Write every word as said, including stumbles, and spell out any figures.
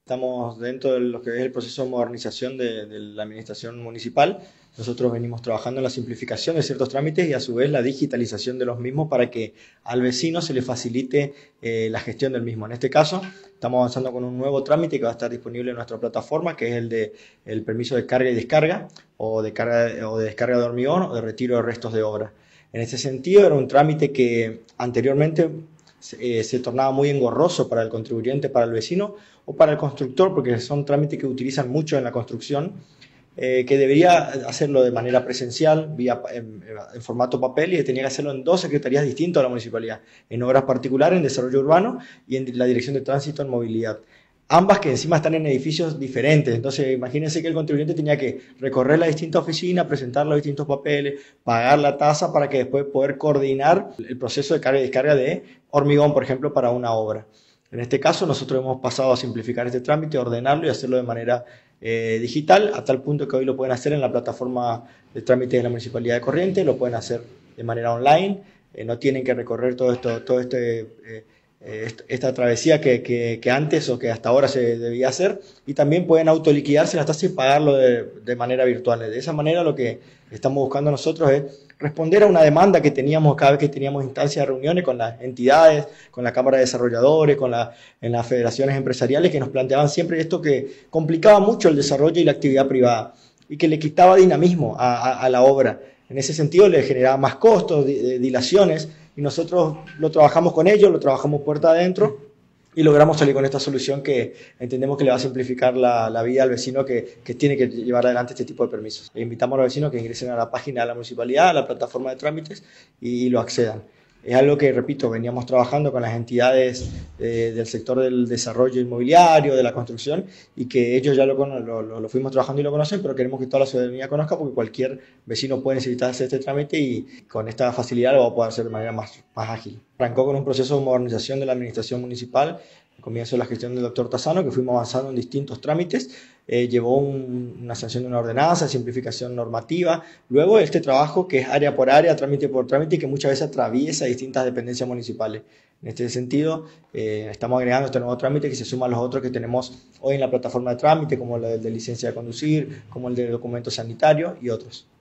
Estamos dentro de lo que es el proceso de modernización de, de la administración municipal. Nosotros venimos trabajando en la simplificación de ciertos trámites y a su vez la digitalización de los mismos para que al vecino se le facilite eh, la gestión del mismo. En este caso, estamos avanzando con un nuevo trámite que va a estar disponible en nuestra plataforma, que es el de el permiso de carga y descarga, o de, carga, o de descarga de hormigón o de retiro de restos de obra. En ese sentido, era un trámite que anteriormente eh, se tornaba muy engorroso para el contribuyente, para el vecino o para el constructor, porque son trámites que utilizan mucho en la construcción, eh, que debería hacerlo de manera presencial, vía, en, en, formato papel, y tenía que hacerlo en dos secretarías distintas de la municipalidad, en obras particulares, en desarrollo urbano y en la dirección de tránsito en movilidad. Ambas que encima están en edificios diferentes, entonces imagínense que el contribuyente tenía que recorrer la distinta oficina, presentar los distintos papeles, pagar la tasa para que después poder coordinar el proceso de carga y descarga de hormigón, por ejemplo, para una obra. En este caso nosotros hemos pasado a simplificar este trámite, ordenarlo y hacerlo de manera eh, digital, a tal punto que hoy lo pueden hacer en la plataforma de trámite de la Municipalidad de Corrientes, lo pueden hacer de manera online, eh, no tienen que recorrer todo, esto, todo este... Eh, esta travesía que, que, que antes o que hasta ahora se debía hacer, y también pueden autoliquidarse las tasas y pagarlo de, de manera virtual. De esa manera lo que estamos buscando nosotros es responder a una demanda que teníamos cada vez que teníamos instancias de reuniones con las entidades, con la Cámara de Desarrolladores, con la, en las federaciones empresariales, que nos planteaban siempre esto que complicaba mucho el desarrollo y la actividad privada y que le quitaba dinamismo a, a, a la obra. En ese sentido le generaba más costos, dilaciones, y nosotros lo trabajamos con ellos, lo trabajamos puerta adentro y logramos salir con esta solución que entendemos que le va a simplificar la, la vida al vecino que, que tiene que llevar adelante este tipo de permisos. Le invitamos a los vecinos que ingresen a la página de la municipalidad, a la plataforma de trámites y, y lo accedan. Es algo que, repito, veníamos trabajando con las entidades eh, del sector del desarrollo inmobiliario, de la construcción, y que ellos ya lo, lo, lo fuimos trabajando y lo conocen, pero queremos que toda la ciudadanía conozca porque cualquier vecino puede necesitar hacer este trámite y con esta facilidad lo va a poder hacer de manera más, más ágil. Arrancó con un proceso de modernización de la administración municipal, al comienzo de la gestión del doctor Tassano, que fuimos avanzando en distintos trámites, eh, llevó un, una sanción de una ordenanza, simplificación normativa, luego este trabajo que es área por área, trámite por trámite, y que muchas veces atraviesa distintas dependencias municipales. En este sentido, eh, estamos agregando este nuevo trámite que se suma a los otros que tenemos hoy en la plataforma de trámite, como el de licencia de conducir, como el de documento sanitario y otros.